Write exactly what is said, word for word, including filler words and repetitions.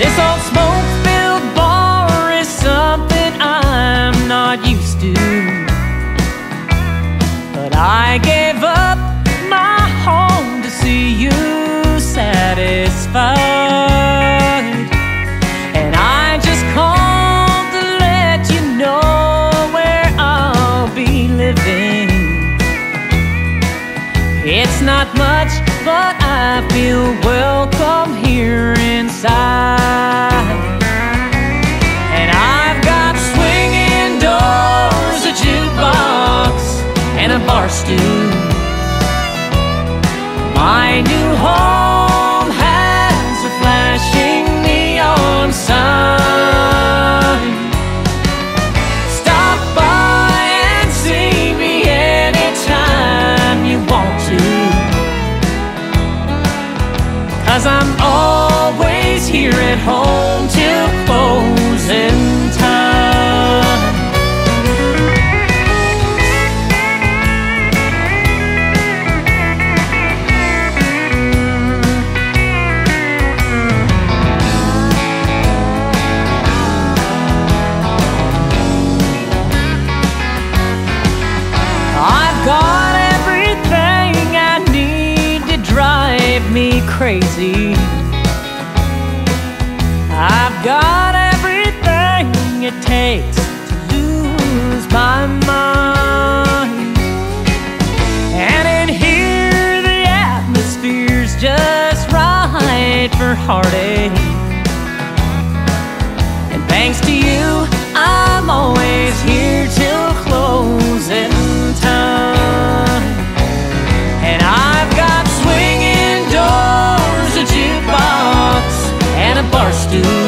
This old smoke-filled bar is something I'm not used to, but I gave up my home to see you satisfied. And I just called to let you know where I'll be living. It's not much, but I feel welcome here inside. And I've got swinging doors, a jukebox, and a bar stool. My new home has a flashing neon sign. Stop by and see me anytime you want to, 'cause I'm always here at home till closing time. I've got everything I need to drive me crazy. I've got everything it takes to lose my mind. And in here the atmosphere's just right for heartache. And thanks to you, I'm always here till closing time. And I've got swinging doors, a jukebox, and a bar stool.